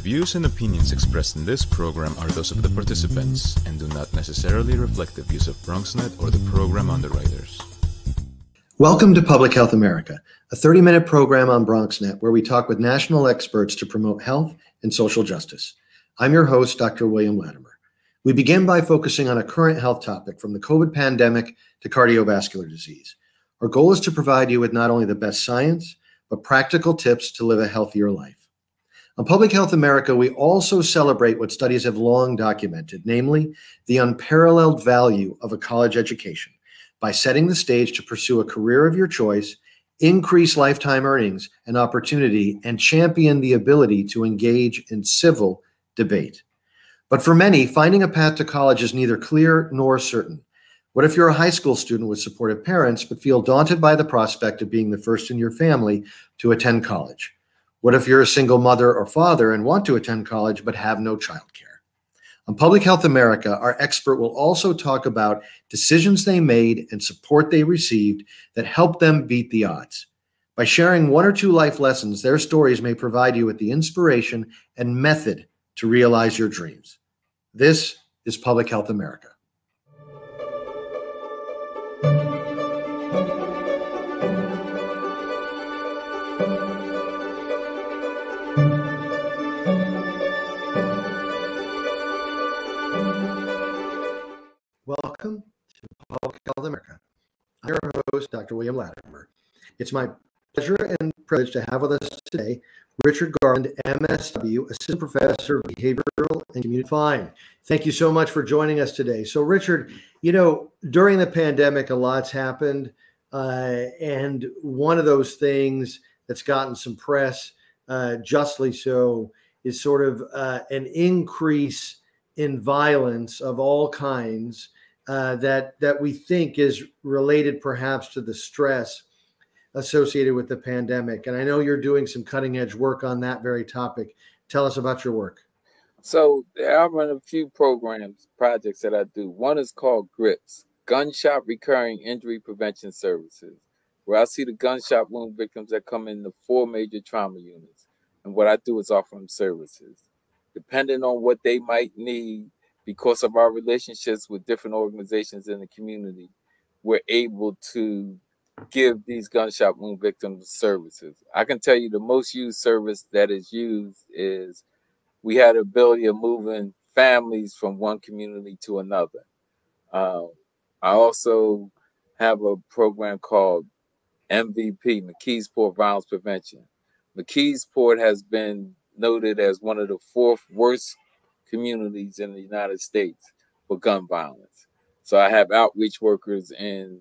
views and opinions expressed in this program are those of the participants and do not necessarily reflect the views of BronxNet or the program underwriters. Welcome to Public Health America, a 30-minute program on BronxNet where we talk with national experts to promote health and social justice. I'm your host, Dr. William Latimer. We begin by focusing on a current health topic from the COVID pandemic to cardiovascular disease. Our goal is to provide you with not only the best science, but practical tips to live a healthier life. On Public Health America, we also celebrate what studies have long documented, namely the unparalleled value of a college education by setting the stage to pursue a career of your choice, increase lifetime earnings and opportunity, and champion the ability to engage in civil debate. But for many, finding a path to college is neither clear nor certain. What if you're a high school student with supportive parents, but feel daunted by the prospect of being the first in your family to attend college? What if you're a single mother or father and want to attend college, but have no childcare? On Public Health America, our expert will also talk about decisions they made and support they received that helped them beat the odds. By sharing one or two life lessons, their stories may provide you with the inspiration and method to realize your dreams. This is Public Health America. Welcome to Public Health America. I'm your host, Dr. William Latimer. It's my pleasure and privilege to have with us today Richard Garland, MSW, Assistant Professor of Behavioral and Community. Fine. Thank you so much for joining us today. So, Richard, you know, during the pandemic, a lot's happened. And one of those things that's gotten some press, justly so, is sort of an increase in violence of all kinds that we think is related perhaps to the stress associated with the pandemic. And I know you're doing some cutting edge work on that very topic. Tell us about your work. So I run a few projects that I do. One is called GRIPS, Gunshot Recurring Injury Prevention Services, where I see the gunshot wound victims that come in the 4 major trauma units. And what I do is offer them services. Depending on what they might need, because of our relationships with different organizations in the community, we're able to give these gunshot wound victims services. I can tell you the most used service that is used is we had the ability of moving families from one community to another. I also have a program called MVP, McKeesport Violence Prevention. McKeesport has been noted as one of the 4th worst communities in the United States for gun violence. So I have outreach workers in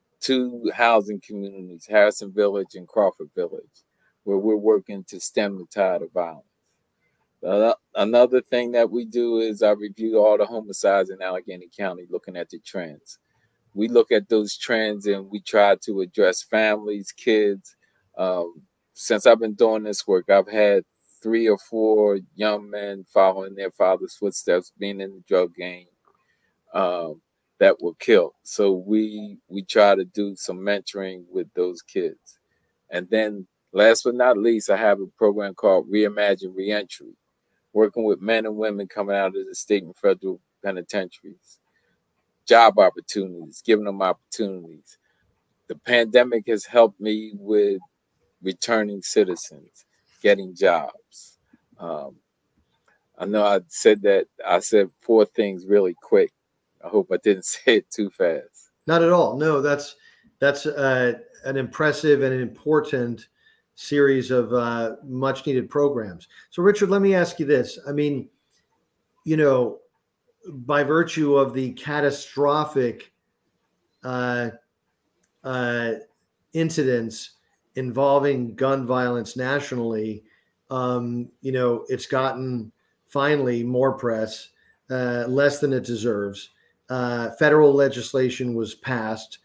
2 housing communities, Harrison Village and Crawford Village, where we're working to stem the tide of violence. Another thing that we do is I review all the homicides in Allegheny County, looking at the trends. We look at those trends and we try to address families, kids. Since I've been doing this work, I've had 3 or 4 young men following their father's footsteps, being in the drug game, that were killed. So we try to do some mentoring with those kids. And then last but not least, I have a program called Reimagine Reentry, working with men and women coming out of the state and federal penitentiaries, job opportunities, giving them opportunities. The pandemic has helped me with returning citizens, getting jobs. I know I said 4 things really quick. I hope I didn't say it too fast. Not at all. No, that's an impressive and an important series of much needed programs. So, Richard, let me ask you this. I mean, you know, by virtue of the catastrophic incidents involving gun violence nationally, you know, it's gotten finally more press, less than it deserves. Federal legislation was passed,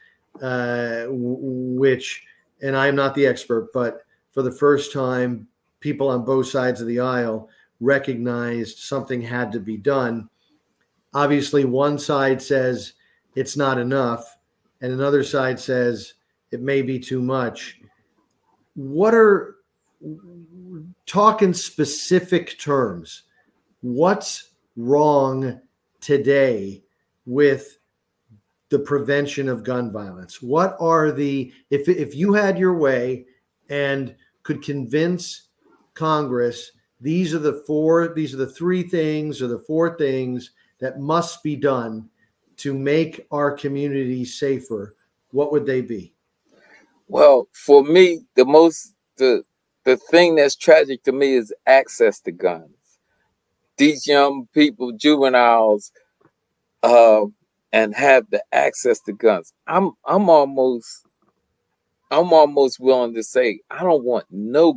which, and I'm not the expert, but for the first time, people on both sides of the aisle recognized something had to be done. Obviously, one side says it's not enough, and another side says it may be too much. talk in specific terms. What's wrong today with the prevention of gun violence? What are the, if you had your way and could convince Congress, these are the three things or the four things that must be done to make our community safer, what would they be? Well, for me, the thing that's tragic to me is access to guns. These young people, juveniles, and have the access to guns. I'm almost willing to say I don't want no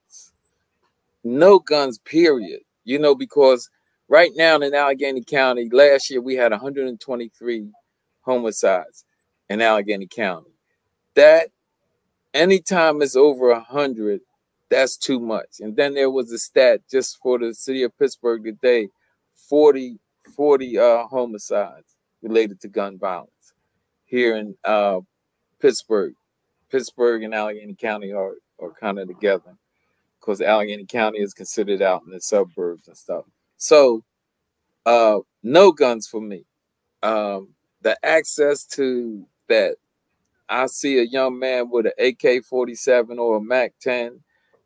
guns, period. Because right now in Allegheny County, last year we had 123 homicides in Allegheny County. That anytime it's over 100, that's too much. And then there was a stat just for the city of Pittsburgh today, 40 homicides related to gun violence here in Pittsburgh. Pittsburgh and Allegheny County are kind of together because Allegheny County is considered out in the suburbs and stuff. So no guns for me. The access to that, I see a young man with an AK-47 or a MAC-10,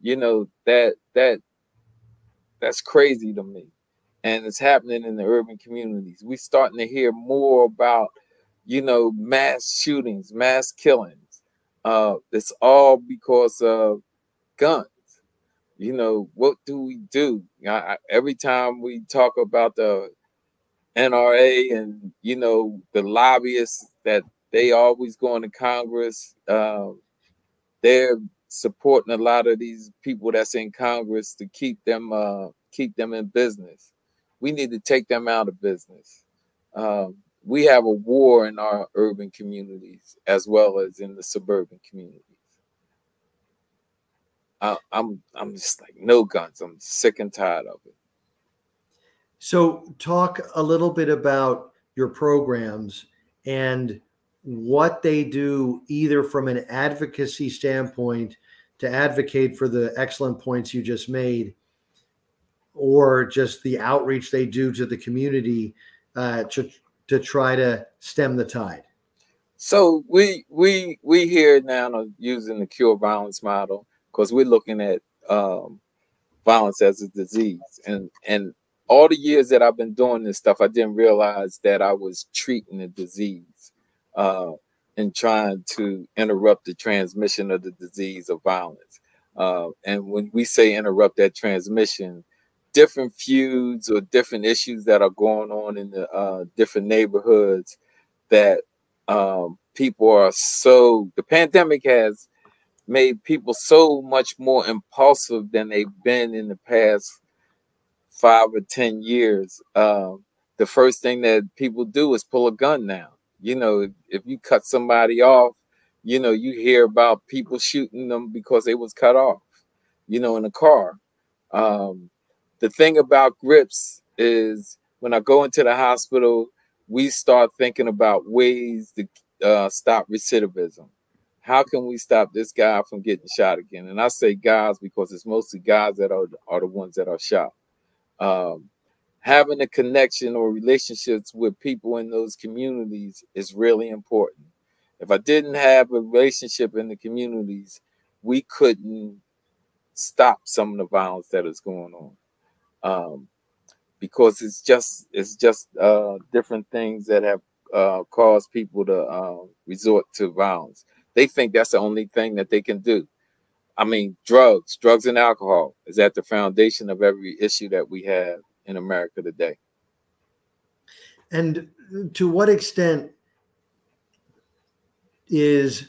that's crazy to me. And it's happening in the urban communities. We're starting to hear more about, mass shootings, mass killings. It's all because of guns. What do we do? Every time we talk about the NRA and, the lobbyists that they always going to Congress, they're supporting a lot of these people that's in Congress to keep them in business. We need to take them out of business. We have a war in our urban communities as well as in the suburban communities. I'm just like, no guns. I'm sick and tired of it. So talk a little bit about your programs and what they do, either from an advocacy standpoint to advocate for the excellent points you just made, or just the outreach they do to the community to try to stem the tide. So we here now using the cure violence model because we're looking at violence as a disease, and all the years that I've been doing this stuff, I didn't realize that I was treating the disease and trying to interrupt the transmission of the disease of violence. And when we say interrupt that transmission, different feuds or different issues that are going on in the different neighborhoods that people are the pandemic has made people so much more impulsive than they've been in the past 5 or 10 years. The first thing that people do is pull a gun now. If you cut somebody off, you hear about people shooting them because they was cut off, in a car. The thing about GRIPS is when I go into the hospital, we start thinking about ways to stop recidivism. How can we stop this guy from getting shot again? And I say guys because it's mostly guys that are the ones that are shot. Having a connection or relationships with people in those communities is really important. If I didn't have a relationship in the communities, we couldn't stop some of the violence that is going on. Because it's just different things that have caused people to resort to violence. They think that's the only thing that they can do. I mean, drugs and alcohol is at the foundation of every issue that we have in America today. And to what extent is,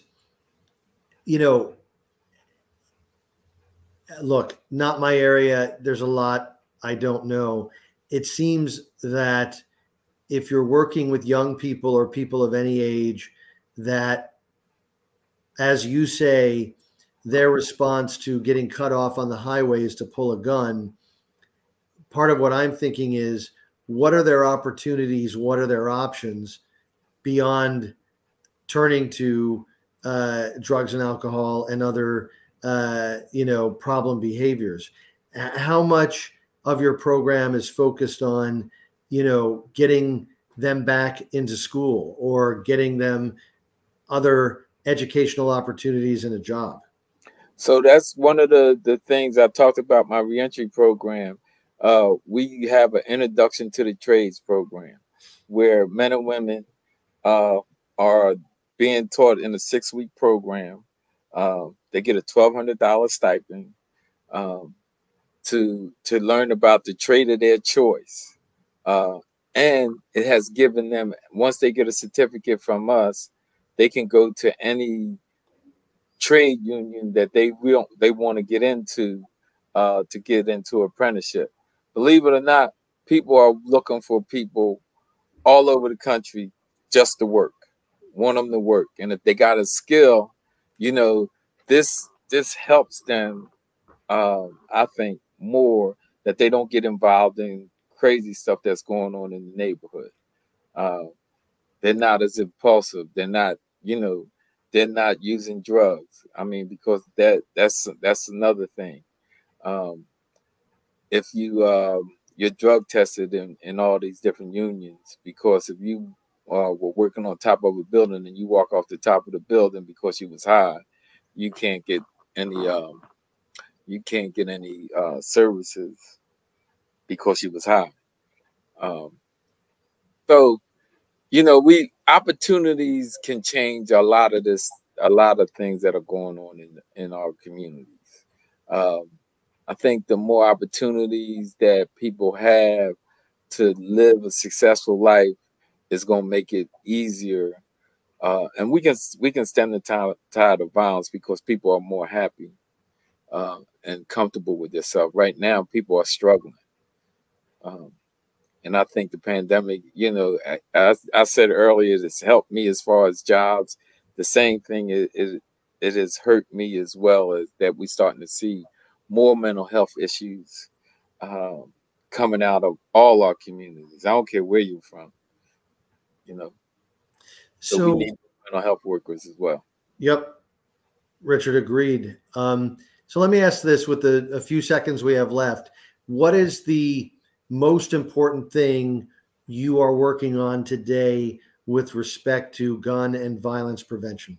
look, not my area. There's a lot I don't know. It seems that if you're working with young people or people of any age, that, as you say, their response to getting cut off on the highway is to pull a gun. Part of what I'm thinking is, what are their opportunities? What are their options beyond turning to drugs and alcohol and other, problem behaviors? how much of your program is focused on, getting them back into school or getting them other educational opportunities and a job? So that's one of the things I talked about my reentry program. We have an introduction to the trades program where men and women are being taught in a 6-week program. They get a $1,200 stipend to learn about the trade of their choice. And it has given them, once they get a certificate from us, they can go to any trade union that they want to get into apprenticeship. Believe it or not, people are looking for people all over the country just to work, want them to work. And if they got a skill, this helps them, I think, more, that they don't get involved in crazy stuff that's going on in the neighborhood. They're not as impulsive. They're not using drugs. I mean, because that's another thing. If you're drug tested in all these different unions, because if you were working on top of a building and you walk off the top of the building because you was high, you can't get any services because you was high. So we opportunities can change a lot of things that are going on in our communities. I think the more opportunities that people have to live a successful life is going to make it easier, and we can stem the tide of violence because people are more happy and comfortable with themselves. Right now, people are struggling. And I think the pandemic, I said earlier, it's helped me as far as jobs. The same thing, it has hurt me as well, as that we starting to see more mental health issues coming out of all our communities. I don't care where you're from, So we need mental health workers as well. Yep. Richard, agreed. So let me ask this with a few seconds we have left. What is the most important thing you are working on today with respect to gun and violence prevention?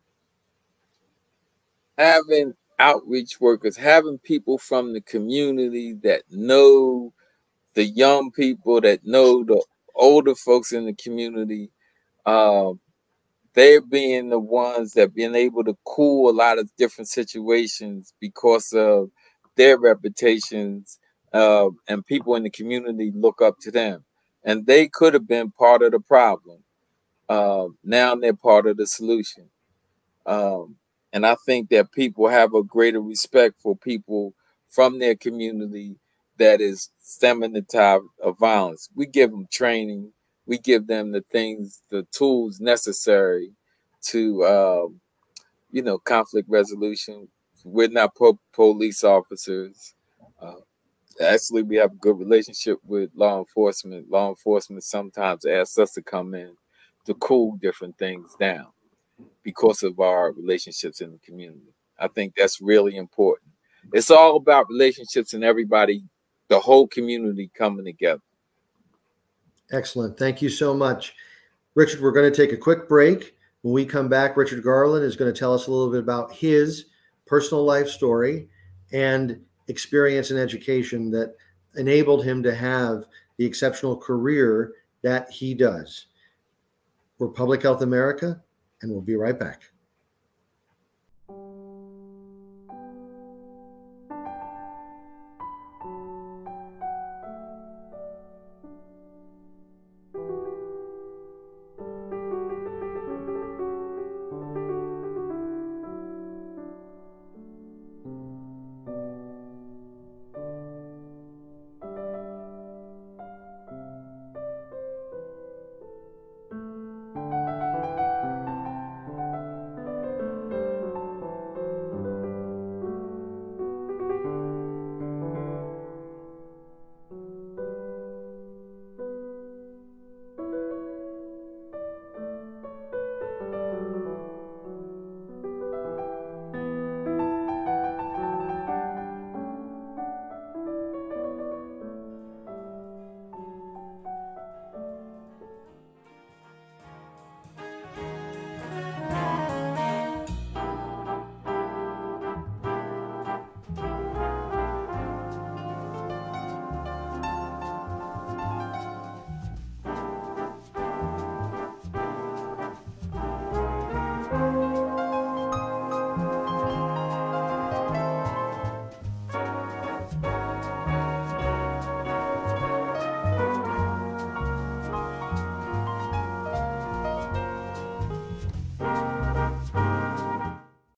Having outreach workers, having people from the community that know the young people, that know the older folks in the community. They're being the ones that been able to cool a lot of different situations because of their reputations, and people in the community look up to them. And they could have been part of the problem. Now they're part of the solution. And I think that people have a greater respect for people from their community that is stemming the tide of violence. We give them training. We give them the tools necessary to, conflict resolution. We're not police officers. Actually, we have a good relationship with law enforcement. Law enforcement sometimes asks us to come in to cool different things down because of our relationships in the community. I think that's really important. It's all about relationships and everybody, the whole community coming together. Excellent. Thank you so much. Richard, we're going to take a quick break. When we come back, Richard Garland is going to tell us a little bit about his personal life story and experience in education that enabled him to have the exceptional career that he does. We're Public Health America, and we'll be right back.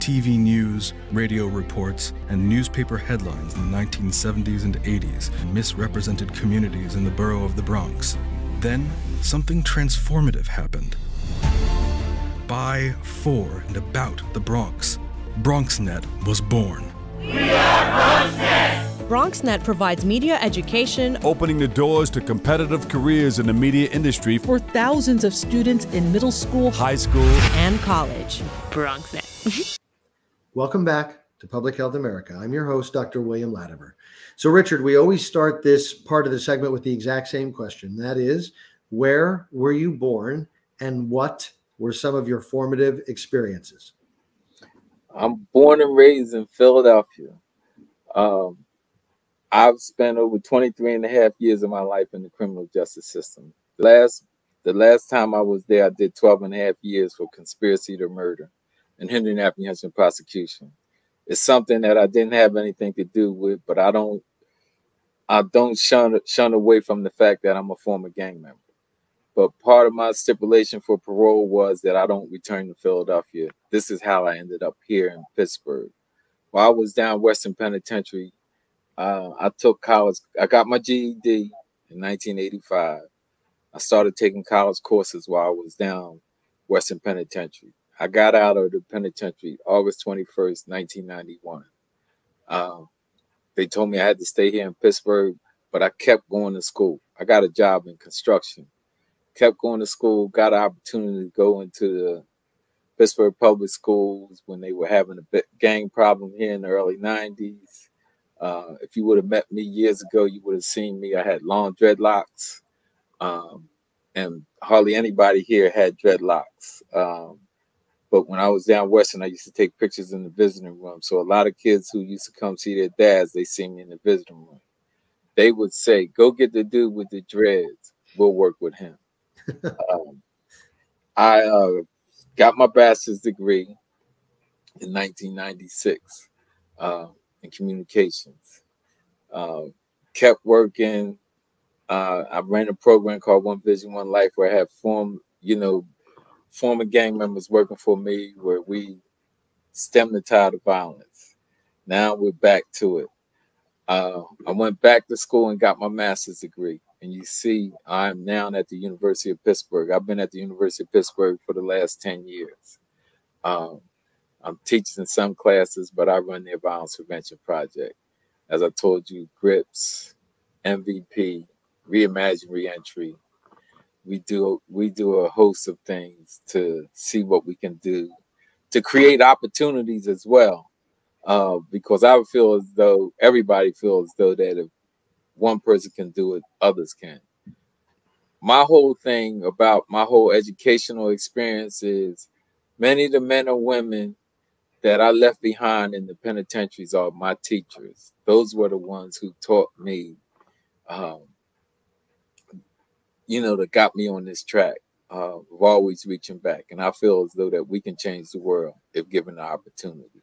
TV news, radio reports, and newspaper headlines in the 1970s and 80s misrepresented communities in the borough of the Bronx. Then, something transformative happened. By, for, and about the Bronx, BronxNet was born. We are BronxNet! BronxNet provides media education, opening the doors to competitive careers in the media industry for thousands of students in middle school, high school, and college. BronxNet. Welcome back to Public Health America. I'm your host, Dr. William Latimer. So, Richard, we always start this part of the segment with the exact same question. That is, where were you born and what were some of your formative experiences? I'm born and raised in Philadelphia. I've spent over 23 and a half years of my life in the criminal justice system. The last time I was there, I did 12 and a half years for conspiracy to murder and hindering apprehension prosecution. It's something that I didn't have anything to do with, but I don't shun away from the fact that I'm a former gang member. But part of my stipulation for parole was that I don't return to Philadelphia. This is how I ended up here in Pittsburgh. While I was down Western Penitentiary, I took college. I got my GED in 1985. I started taking college courses while I was down Western Penitentiary. I got out of the penitentiary August 21st, 1991. They told me I had to stay here in Pittsburgh, but I kept going to school. I got a job in construction. Kept going to school, got an opportunity to go into the Pittsburgh public schools when they were having a gang problem here in the early 90s. If you would have met me years ago, you would have seen me. I had long dreadlocks, and hardly anybody here had dreadlocks. But when I was down Western, I used to take pictures in the visiting room. So a lot of kids who used to come see their dads, they see me in the visiting room. They would say, "Go get the dude with the dreads. We'll work with him." I got my bachelor's degree in 1996 in communications. Kept working. I ran a program called One Vision, One Life, where I had former gang members working for me, where we stemmed the tide of violence. Now we're back to it. I went back to school and got my master's degree. And you see, I'm now at the University of Pittsburgh. I've been at the University of Pittsburgh for the last 10 years. I'm teaching in some classes, but I run their violence prevention project. As I told you, GRIPS, MVP, Reimagine Reentry. We do a host of things to see what we can do to create opportunities as well. Because I feel as though everybody feels as though that if one person can do it, others can. My whole thing about my whole educational experience is many of the men or women that I left behind in the penitentiaries are my teachers. Those were the ones who taught me, that got me on this track of always reaching back. And I feel as though that we can change the world if given the opportunity.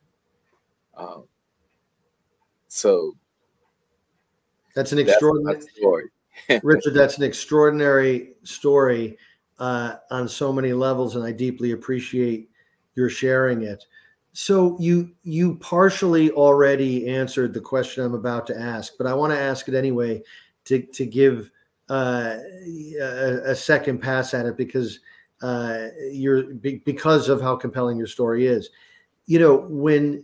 So that's an extraordinary story. Richard, that's an extraordinary story on so many levels, and I deeply appreciate your sharing it. So you partially already answered the question I'm about to ask, but I want to ask it anyway to give a second pass at it because because of how compelling your story is. When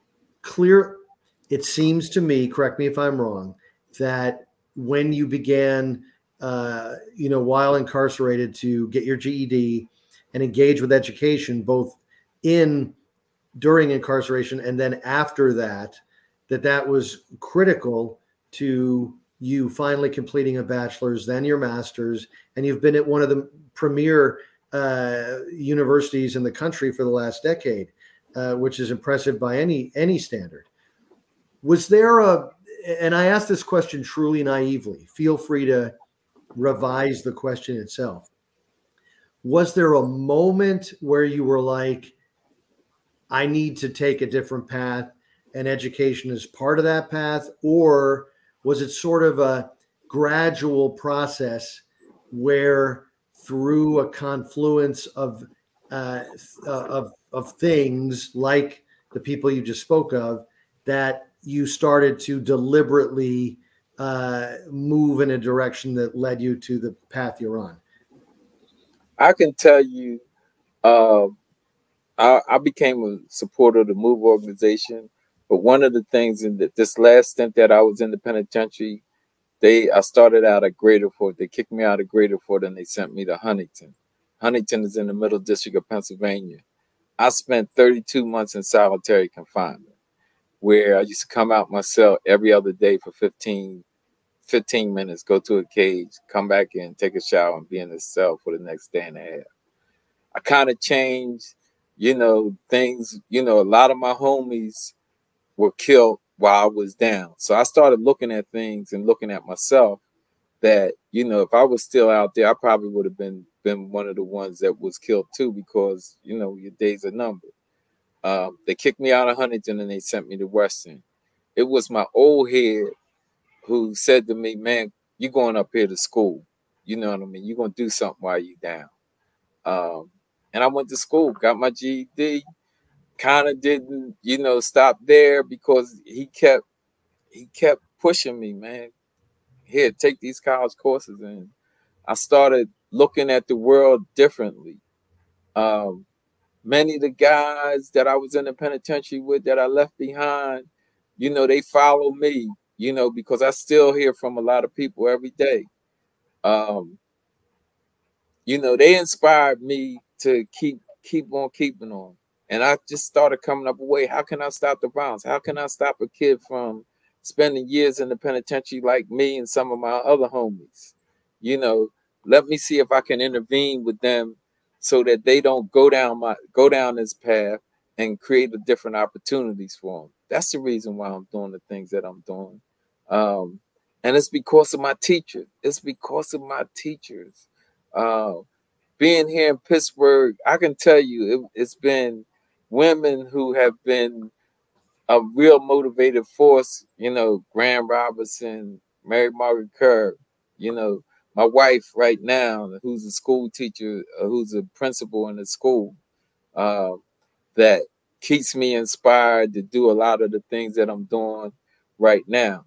it seems to me, correct me if I'm wrong, that when you began, while incarcerated, to get your GED and engage with education, both during incarceration and then after that was critical to you finally completing a bachelor's, then your master's, and you've been at one of the premier universities in the country for the last decade, which is impressive by any standard. Was there and I ask this question truly naively, feel free to revise the question itself. Was there a moment where you were like, I need to take a different path and education is part of that path? Or was it sort of a gradual process where through a confluence of things like the people you just spoke of, that you started to deliberately move in a direction that led you to the path you're on? I can tell you, I became a supporter of the MOVE organization, but one of the things in this last stint that I was in the penitentiary, I started out at Greater Fort. They kicked me out of Greater Fort and they sent me to Huntington. Huntington is in the Middle District of Pennsylvania. I spent 32 months in solitary confinement, where I used to come out my cell every other day for 15 minutes, go to a cage, come back in, take a shower, and be in the cell for the next day and a half. I kind of changed, things. A lot of my homies were killed while I was down. So I started looking at things and looking at myself that, if I was still out there, I probably would have been one of the ones that was killed too, because, your days are numbered. They kicked me out of Huntington and they sent me to Western. It was my old head who said to me, man, you're going up here to school. You know what I mean? You're going to do something while you're down. And I went to school, got my GED, kind of didn't, stop there, because he kept pushing me, man. Here, take these college courses. And I started looking at the world differently. Many of the guys that I was in the penitentiary with that I left behind, they follow me, because I still hear from a lot of people every day. They inspired me to keep on keeping on. And I just started coming up with a way, how can I stop the violence? How can I stop a kid from spending years in the penitentiary like me and some of my other homies? Let me see if I can intervene with them so that they don't go down this path and create different opportunities for them. That's the reason why I'm doing the things that I'm doing. And it's because of my teachers. It's because of my teachers. Being here in Pittsburgh, I can tell you it's been women who have been a real motivated force, Graham Robertson, Mary Margaret Kerr, my wife right now, who's a school teacher, who's a principal in a school, that keeps me inspired to do a lot of the things that I'm doing right now.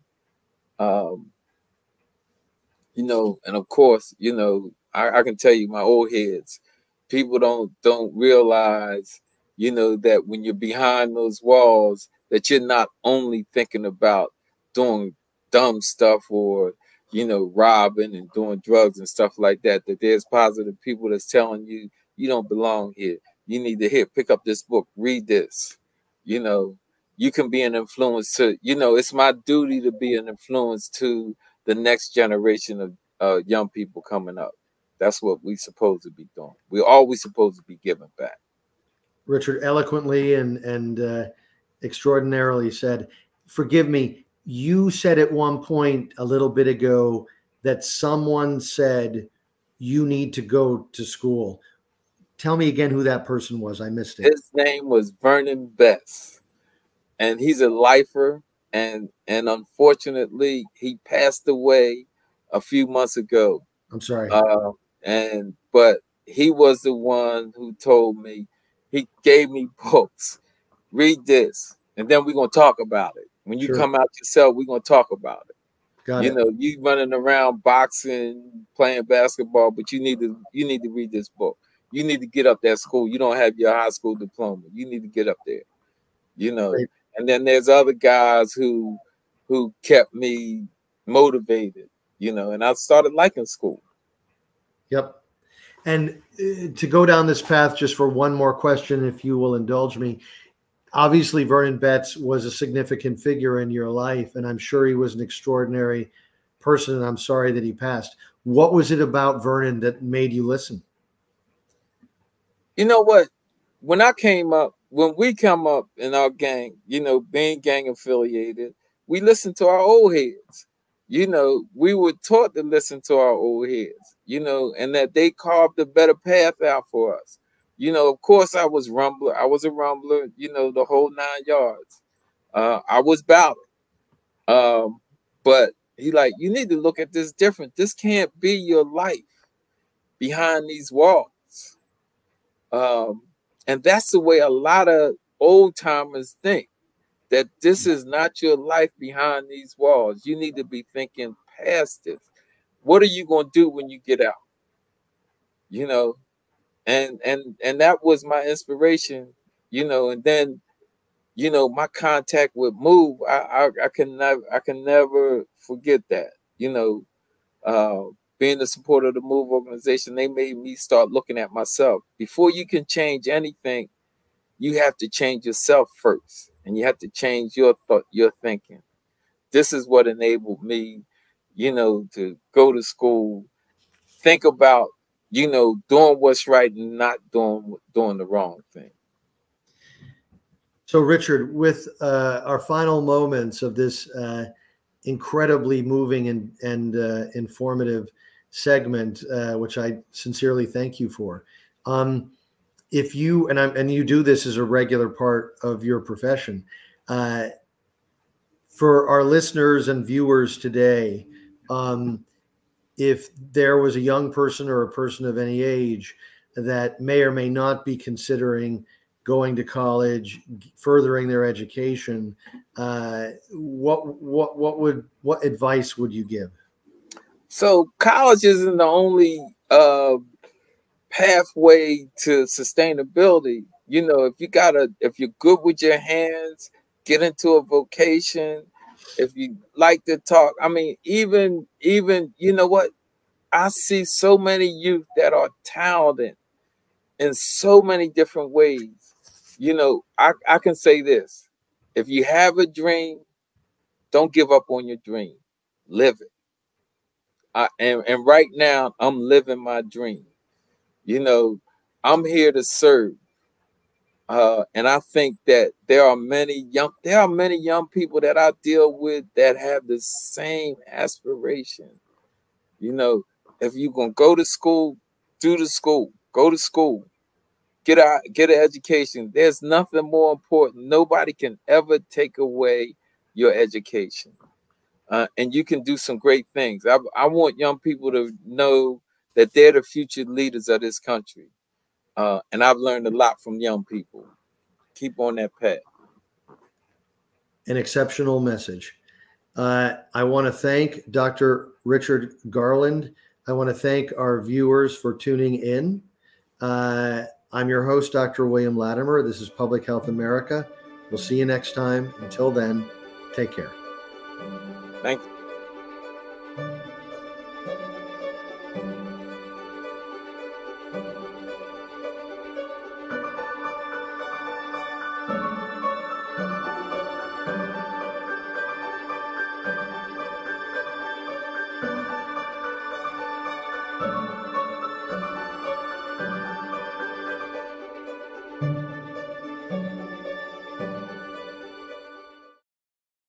And of course, I can tell you, my old heads, people don't realize, that when you're behind those walls, that you're not only thinking about doing dumb stuff or, robbing and doing drugs and stuff like that, that there's positive people that's telling you, you don't belong here. You need to pick up this book, read this. You can be an influence to, it's my duty to be an influence to the next generation of young people coming up. That's what we're supposed to be doing. We're always supposed to be giving back. Richard eloquently and extraordinarily said, forgive me, you said at one point a little bit ago that someone said you need to go to school. Tell me again who that person was. I missed it. His name was Vernon Best, and he's a lifer. And unfortunately, he passed away a few months ago. I'm sorry. But he was the one who told me, he gave me books, read this, and then we're going to talk about it. When you come out yourself, we're going to talk about it. Got it. You running around boxing, playing basketball, but you need to read this book. You need to get up that school. You don't have your high school diploma. You need to get up there. Right. And then there's other guys who kept me motivated, and I started liking school. Yep. And to go down this path, just for one more question, if you will indulge me, obviously Vernon Betts was a significant figure in your life, and I'm sure he was an extraordinary person, and I'm sorry that he passed. What was it about Vernon that made you listen? You know what? When we come up in our gang, being gang affiliated, we listen to our old heads. We were taught to listen to our old heads, and that they carved a better path out for us. Of course, I was a rumbler, the whole 9 yards. I was battling. But he you need to look at this different. This can't be your life behind these walls. And that's the way a lot of old timers think, that this is not your life behind these walls. You need to be thinking past this. What are you going to do when you get out? You know, and that was my inspiration, you know, and then, you know, my contact with Move, I can never forget that, you know, being the support of the Move organization, they made me start looking at myself. Before you can change anything, you have to change yourself first, and you have to change your thought, your thinking. This is what enabled me, you know, to go to school, think about, you know, doing what's right and not doing the wrong thing. So, Richard, with our final moments of this incredibly moving and informative segment, which I sincerely thank you for. If you and you do this as a regular part of your profession, for our listeners and viewers today, if there was a young person or a person of any age that may or may not be considering going to college, furthering their education, what advice would you give? So college isn't the only pathway to sustainability. You know, if you're good with your hands, get into a vocation. If you like to talk, I mean, even you know what? I see so many youth that are talented in so many different ways. You know, I can say this: if you have a dream, don't give up on your dream. Live it. And right now, I'm living my dream. You know, I'm here to serve. And I think that there are many young people that I deal with that have the same aspiration. You know, if you're gonna go to school, do the school, go to school, get an education. There's nothing more important. Nobody can ever take away your education. And you can do some great things. I want young people to know that they're the future leaders of this country. And I've learned a lot from young people. Keep on that path. An exceptional message. I want to thank Dr. Richard Garland. I want to thank our viewers for tuning in. I'm your host, Dr. William Latimer. This is Public Health America. We'll see you next time. Until then, take care. Thank you.